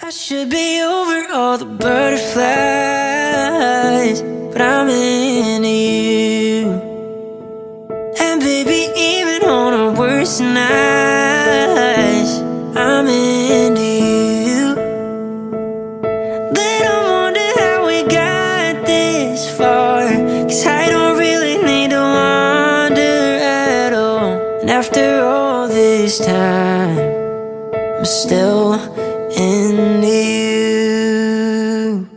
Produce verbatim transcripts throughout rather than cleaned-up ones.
I should be over all the butterflies, but I'm into you. And baby, even on our worst nights, I'm into you. They don't wonder how we got this far, 'cause I don't really need to wonder at all. And after all this time, I'm still into you.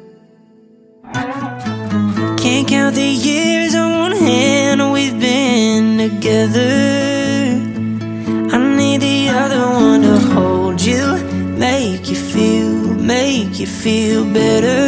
Can't count the years on one hand we've been together. I need the other one to hold you, make you feel, make you feel better.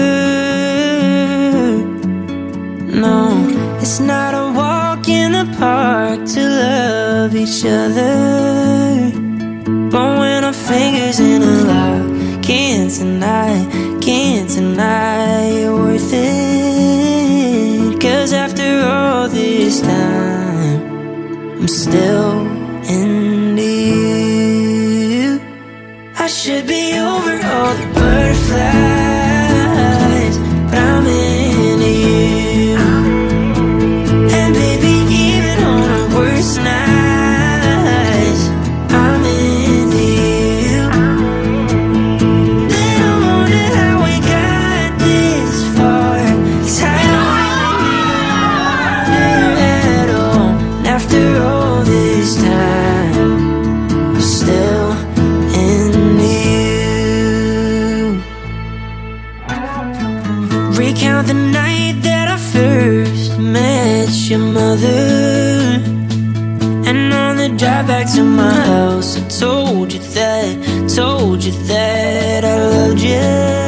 No, it's not a walk in the park to love each other, but when our fingers in a lock, can't deny, can't deny you're worth it. 'Cause after all this time, I'm still into you. I should be over all the butterflies, but I'm into you. And baby, even on our worst nights, I'm into you. They don't wonder how we got this far, 'cause I don't really need to wonder at all. And after all this time, I'm still into you. Recount the night that I first met your mother, and on the drive back to my house, I told you that, told you that I loved you.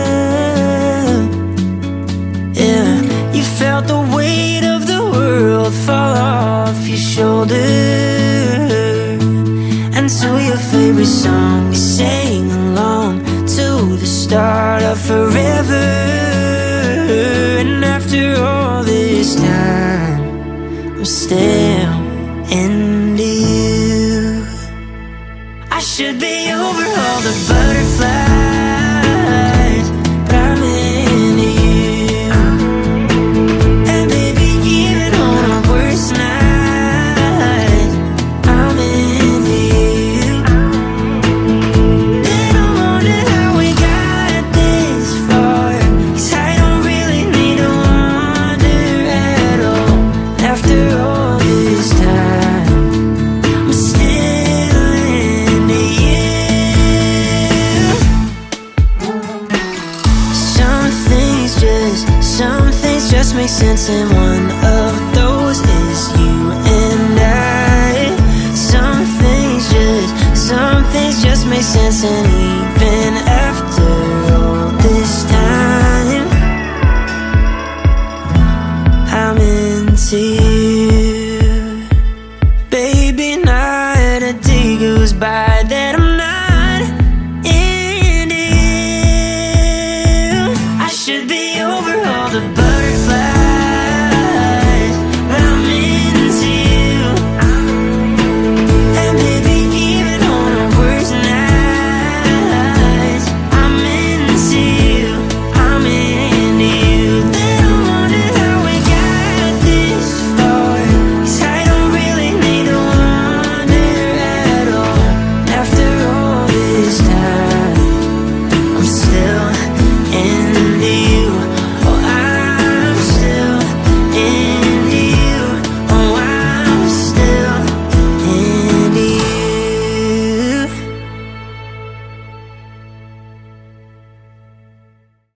Yeah, you felt the weight of the world fall off your shoulders, and to your favorite song you sang along to the start of forever. And after all this time, I'm still into you. I should be over all the butterflies, but I'm into you. And baby, even on our worst nights, I'm into you. They don't wonder how we got this far, 'cause I don't really need to wonder at all. After all this time, I'm still into you. Some things just, some things just make sense, and one of those is you and I. Some things just, some things just make sense, and even after all this time, I'm into you.